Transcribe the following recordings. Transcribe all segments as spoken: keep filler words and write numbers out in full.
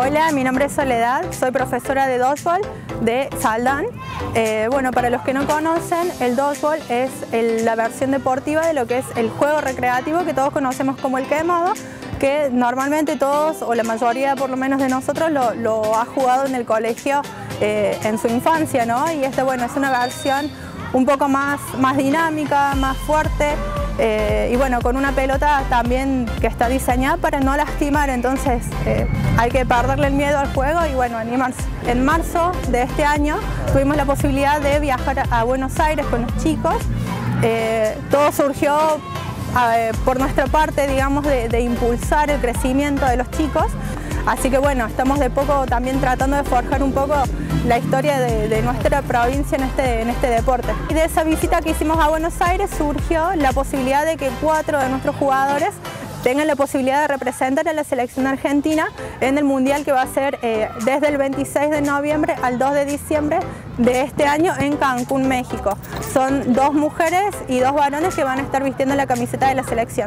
Hola, mi nombre es Soledad, soy profesora de dodgeball de Saldán. Eh, bueno, para los que no conocen, el dodgeball es el, la versión deportiva de lo que es el juego recreativo que todos conocemos como el quemado, que normalmente todos, o la mayoría por lo menos de nosotros, lo, lo ha jugado en el colegio eh, en su infancia, ¿no? Y este, bueno, es una versión un poco más, más dinámica, más fuerte. Eh, y bueno, con una pelota también que está diseñada para no lastimar, entonces eh, hay que perderle el miedo al juego y bueno, animarse. En marzo de este año tuvimos la posibilidad de viajar a Buenos Aires con los chicos. Eh, todo surgió eh, por nuestra parte, digamos, de, de impulsar el crecimiento de los chicos. Así que bueno, estamos de poco también tratando de forjar un poco la historia de, de nuestra provincia en este, en este deporte. Y de esa visita que hicimos a Buenos Aires surgió la posibilidad de que cuatro de nuestros jugadores tengan la posibilidad de representar a la selección argentina en el mundial que va a ser eh, desde el veintiséis de noviembre al dos de diciembre de este año en Cancún, México. Son dos mujeres y dos varones que van a estar vistiendo la camiseta de la selección.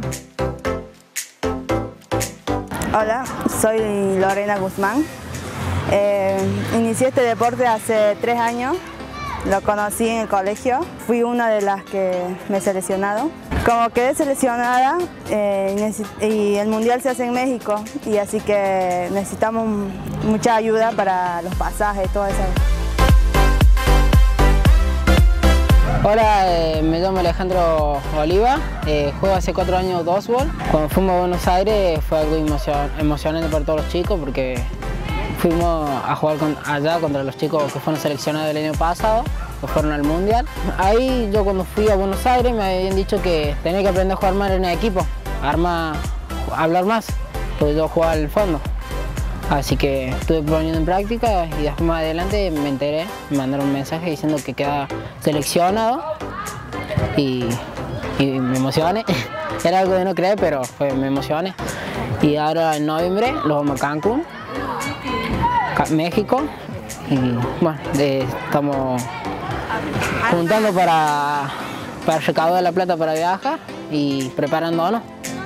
Hola, soy Lorena Guzmán. Eh, inicié este deporte hace tres años, lo conocí en el colegio, fui una de las que me he seleccionado. Como quedé seleccionada eh, y el mundial se hace en México, y así que necesitamos mucha ayuda para los pasajes, todo eso. Hola, eh, me llamo Alejandro Oliva, eh, juego hace cuatro años dodgeball. Cuando fuimos a Buenos Aires fue algo emocion emocionante para todos los chicos porque fuimos a jugar con, allá contra los chicos que fueron seleccionados el año pasado, que fueron al mundial. Ahí yo cuando fui a Buenos Aires me habían dicho que tenía que aprender a jugar más en el equipo, arma, hablar más, porque yo jugaba al fondo. Así que estuve poniendo en práctica y después más adelante me enteré, me mandaron un mensaje diciendo que quedaba seleccionado y, y me emocioné. Era algo de no creer, pero fue, me emocioné. Y ahora en noviembre lo vamos a Cancún, México, y bueno, eh, estamos juntando para, para recaudar la plata para viajar y preparándonos.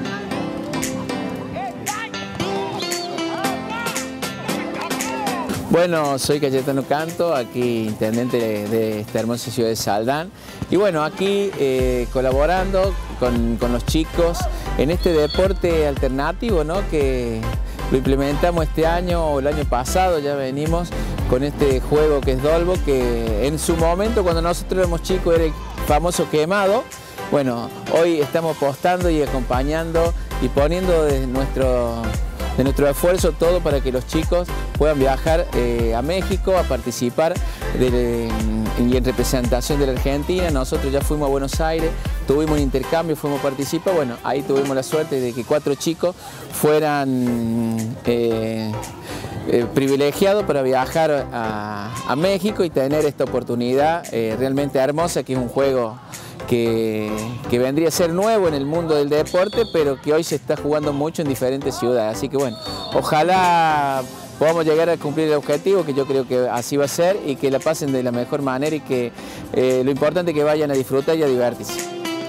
Bueno, soy Cayetano Canto, aquí intendente de, de esta hermosa ciudad de Saldán. Y bueno, aquí eh, colaborando con, con los chicos en este deporte alternativo, ¿no? Que lo implementamos este año o el año pasado, ya venimos con este juego que es dodgeball, que en su momento cuando nosotros éramos chicos era el famoso quemado. Bueno, hoy estamos apostando y acompañando y poniendo de nuestro... de nuestro esfuerzo todo para que los chicos puedan viajar eh, a México a participar de, de, y en representación de la Argentina. Nosotros ya fuimos a Buenos Aires, tuvimos un intercambio, fuimos a participar. Bueno, ahí tuvimos la suerte de que cuatro chicos fueran eh, eh, privilegiados para viajar a, a México y tener esta oportunidad eh, realmente hermosa, que es un juego Que, que vendría a ser nuevo en el mundo del deporte, pero que hoy se está jugando mucho en diferentes ciudades. Así que bueno, ojalá podamos llegar a cumplir el objetivo, que yo creo que así va a ser, y que la pasen de la mejor manera y que eh, lo importante es que vayan a disfrutar y a divertirse.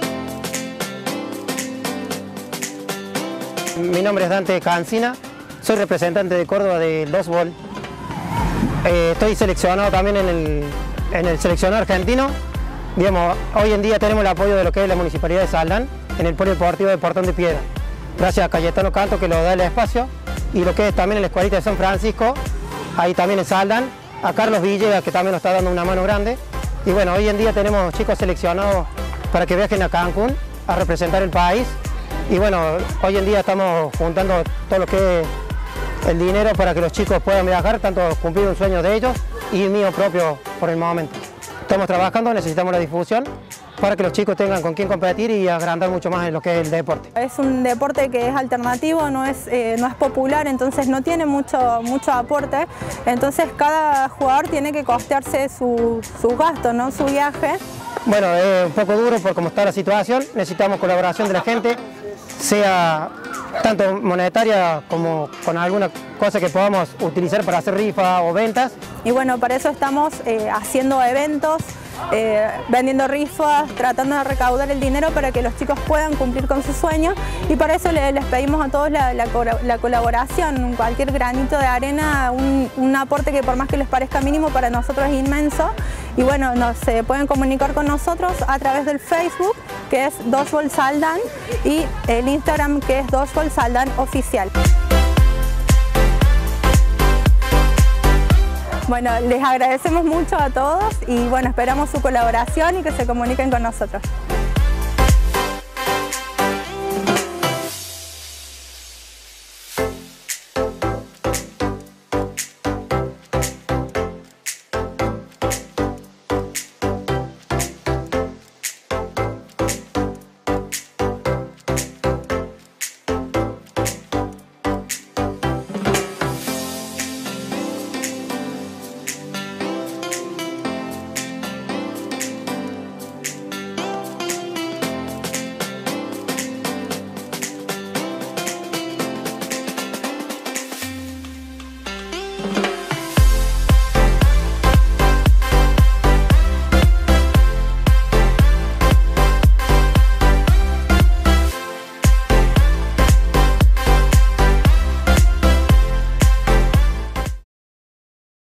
Mi nombre es Dante Cancina, soy representante de Córdoba del dodgeball. Eh, estoy seleccionado también en el, en el seleccionado argentino. Digamos, hoy en día tenemos el apoyo de lo que es la Municipalidad de Saldán en el polideportivo de Portón de Piedra. Gracias a Cayetano Canto, que lo da el espacio, y lo que es también en la escuelita de San Francisco, ahí también en Saldán, a Carlos Villegas, que también nos está dando una mano grande. Y bueno, hoy en día tenemos chicos seleccionados para que viajen a Cancún a representar el país. Y bueno, hoy en día estamos juntando todo lo que es el dinero para que los chicos puedan viajar, tanto cumplir un sueño de ellos y el mío propio por el momento. Estamos trabajando, necesitamos la difusión para que los chicos tengan con quién competir y agrandar mucho más en lo que es el deporte. Es un deporte que es alternativo, no es, eh, no es popular, entonces no tiene mucho, mucho aporte. Entonces cada jugador tiene que costearse su, su gasto, ¿no? Su viaje. Bueno, es un poco duro por cómo está la situación, necesitamos colaboración de la gente, sea tanto monetaria como con alguna cosa que podamos utilizar para hacer rifas o ventas. Y bueno, para eso estamos eh, haciendo eventos eh, vendiendo rifas, tratando de recaudar el dinero para que los chicos puedan cumplir con sus sueños, y por eso le, les pedimos a todos la, la, la colaboración, cualquier granito de arena, un, un aporte que por más que les parezca mínimo, para nosotros es inmenso. Y bueno, nos se pueden comunicar con nosotros a través del Facebook, que es Dodgeball Saldan, y el Instagram, que es Dodgeball Saldan Oficial. Bueno, les agradecemos mucho a todos y bueno, esperamos su colaboración y que se comuniquen con nosotros.